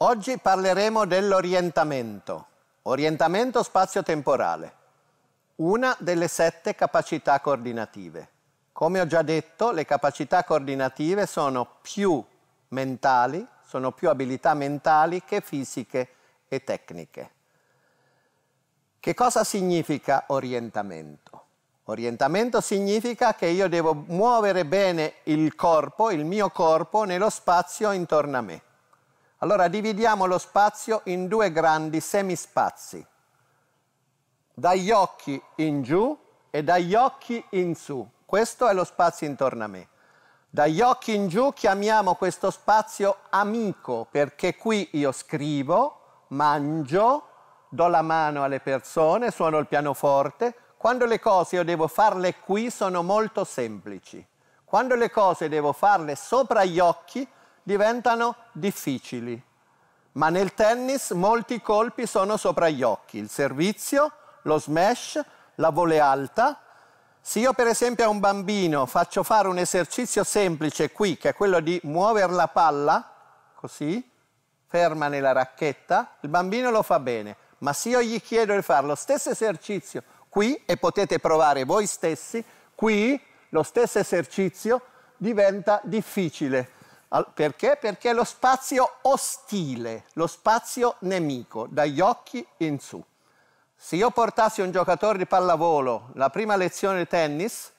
Oggi parleremo dell'orientamento. Orientamento spazio-temporale, una delle 7 capacità coordinative. Come ho già detto, le capacità coordinative sono più mentali, sono più abilità mentali che fisiche e tecniche. Che cosa significa orientamento? Orientamento significa che io devo muovere bene il corpo, il mio corpo, nello spazio intorno a me. Allora dividiamo lo spazio in 2 grandi semispazi, dagli occhi in giù e dagli occhi in su. Questo è lo spazio intorno a me. Dagli occhi in giù chiamiamo questo spazio amico, perché qui io scrivo, mangio, do la mano alle persone, suono il pianoforte. Quando le cose io devo farle qui sono molto semplici. Quando le cose devo farle sopra gli occhi diventano difficili. Ma nel tennis molti colpi sono sopra gli occhi. Il servizio, lo smash, la volley alta. Se io per esempio a un bambino faccio fare un esercizio semplice qui, che è quello di muovere la palla, così, ferma nella racchetta, il bambino lo fa bene. Ma se io gli chiedo di fare lo stesso esercizio qui, e potete provare voi stessi, qui lo stesso esercizio diventa difficile. Perché? Perché è lo spazio ostile, lo spazio nemico, dagli occhi in su. Se io portassi un giocatore di pallavolo la prima lezione di tennis,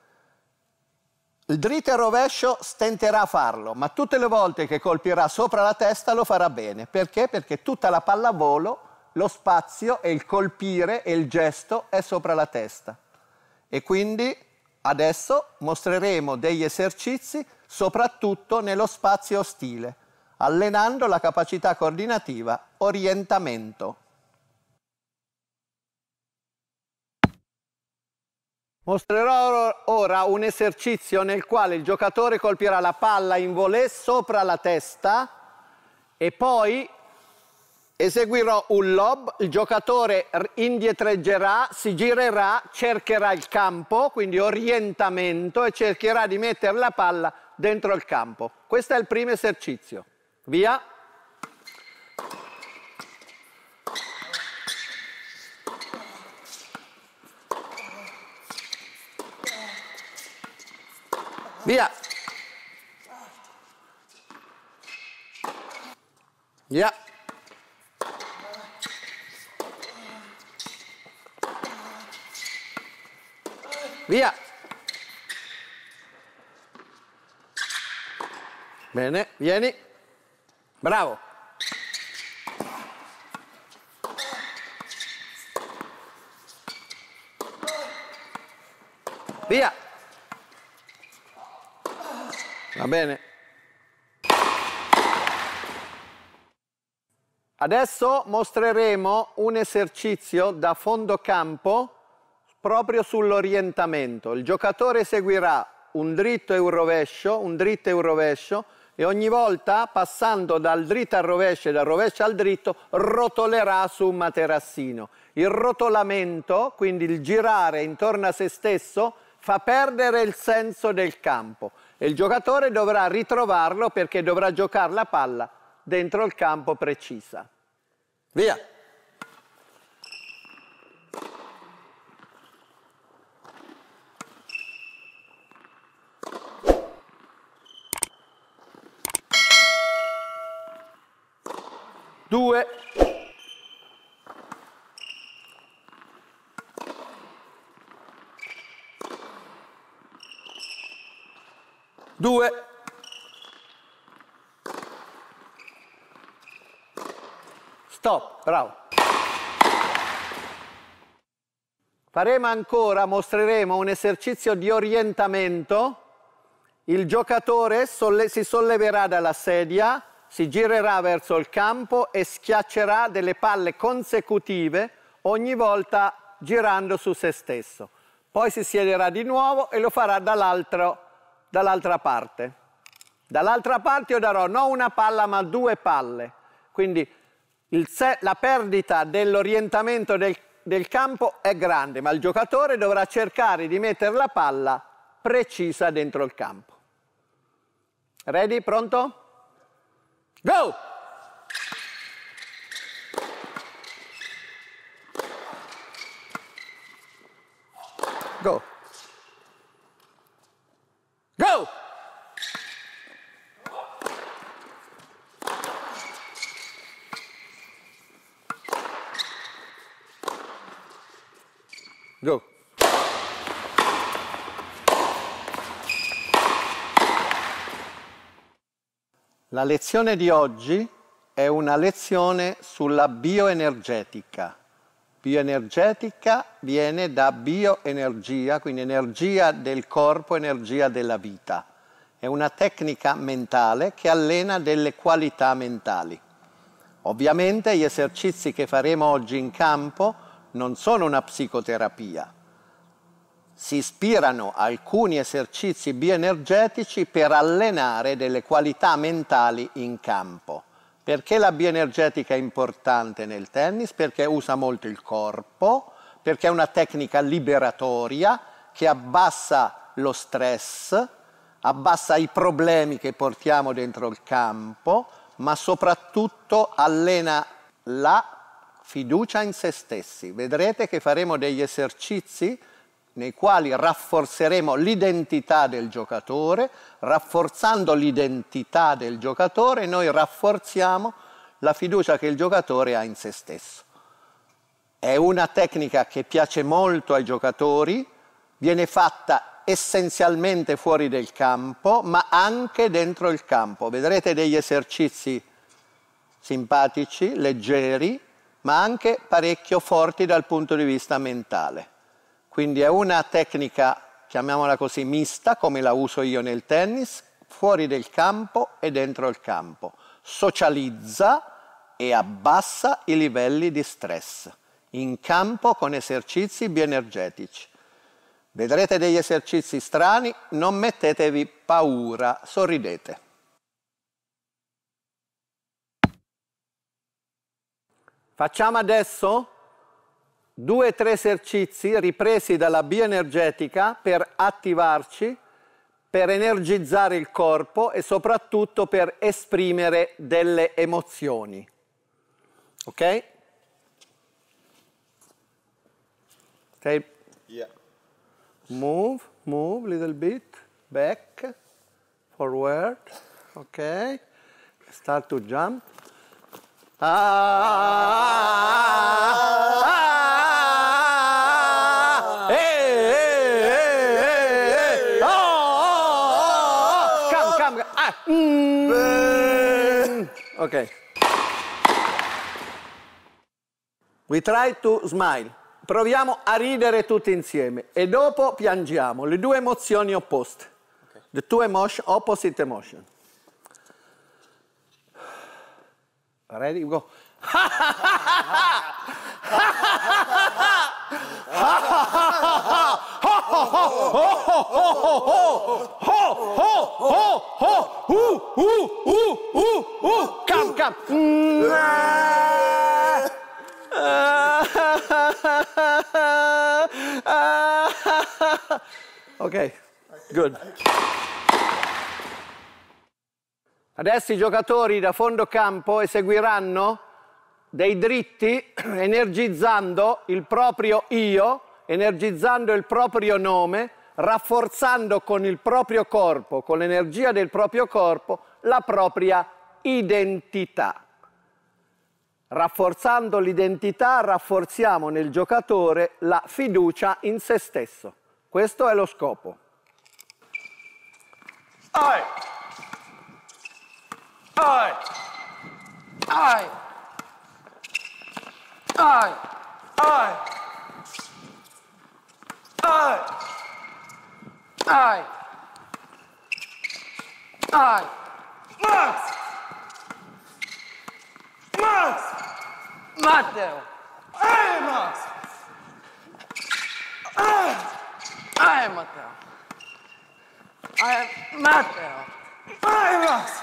il dritto e il rovescio stenterà a farlo, ma tutte le volte che colpirà sopra la testa lo farà bene. Perché? Perché tutta la pallavolo, lo spazio e il colpire e il gesto è sopra la testa. E quindi adesso mostreremo degli esercizi soprattutto nello spazio ostile, allenando la capacità coordinativa orientamento. Mostrerò ora un esercizio nel quale il giocatore colpirà la palla in volée sopra la testa e poi eseguirò un lob, il giocatore indietreggerà, si girerà, cercherà il campo, quindi orientamento, e cercherà di mettere la palla dentro il campo. Questo è il primo esercizio. Via. Via. Via. Via. Bene, vieni. Bravo. Via. Va bene. Adesso mostreremo un esercizio da fondo campo proprio sull'orientamento. Il giocatore eseguirà un dritto e un rovescio, un dritto e un rovescio, e ogni volta passando dal dritto al rovescio e dal rovescio al dritto rotolerà su un materassino. Il rotolamento, quindi il girare intorno a se stesso, fa perdere il senso del campo e il giocatore dovrà ritrovarlo perché dovrà giocare la palla dentro il campo precisa. Via! Due. Due. Stop, bravo. Faremo ancora, mostreremo un esercizio di orientamento. Il giocatore si solleverà dalla sedia, si girerà verso il campo e schiaccerà delle palle consecutive ogni volta girando su se stesso. Poi si siederà di nuovo e lo farà dall'altra parte. Dall'altra parte io darò non una palla ma 2 palle. Quindi la perdita dell'orientamento del campo è grande, ma il giocatore dovrà cercare di mettere la palla precisa dentro il campo. Ready? Pronto? Go! Go. Go! Go. La lezione di oggi è una lezione sulla bioenergetica. Bioenergetica viene da bioenergia, quindi energia del corpo, energia della vita. È una tecnica mentale che allena delle qualità mentali. Ovviamente gli esercizi che faremo oggi in campo non sono una psicoterapia. Si ispirano a alcuni esercizi bioenergetici per allenare delle qualità mentali in campo. Perché la bioenergetica è importante nel tennis? Perché usa molto il corpo, perché è una tecnica liberatoria che abbassa lo stress, abbassa i problemi che portiamo dentro il campo, ma soprattutto allena la fiducia in se stessi. Vedrete che faremo degli esercizi nei quali rafforzeremo l'identità del giocatore. Rafforzando l'identità del giocatore, noi rafforziamo la fiducia che il giocatore ha in se stesso. È una tecnica che piace molto ai giocatori, viene fatta essenzialmente fuori del campo, ma anche dentro il campo. Vedrete degli esercizi simpatici, leggeri, ma anche parecchio forti dal punto di vista mentale. Quindi è una tecnica, chiamiamola così, mista, come la uso io nel tennis, fuori del campo e dentro il campo. Socializza e abbassa i livelli di stress. In campo con esercizi bioenergetici. Vedrete degli esercizi strani, non mettetevi paura, sorridete. Facciamo adesso 2 o 3 esercizi ripresi dalla bioenergetica per attivarci, per energizzare il corpo e soprattutto per esprimere delle emozioni. Ok? Okay. Yeah. Move little bit, back, forward, ok? Start to jump. Ok. We try to smile. Proviamo a ridere tutti insieme e dopo piangiamo le 2 emozioni opposte. Okay. The 2 emotion, opposite emotion. Ready? Go. Come. Ok, good. Adesso i giocatori da fondo campo eseguiranno dei dritti energizzando il proprio io, energizzando il proprio nome, rafforzando con il proprio corpo, con l'energia del proprio corpo, la propria identità. Rafforzando l'identità, rafforziamo nel giocatore la fiducia in se stesso. Questo è lo scopo. I. Max! Matteo! Max! Matteo! Matteo! Max!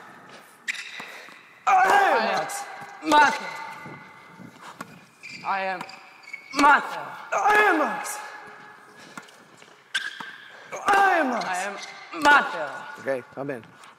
Max! Matteo! I am Matteo! Max! I am Matteo! Ok, va bene.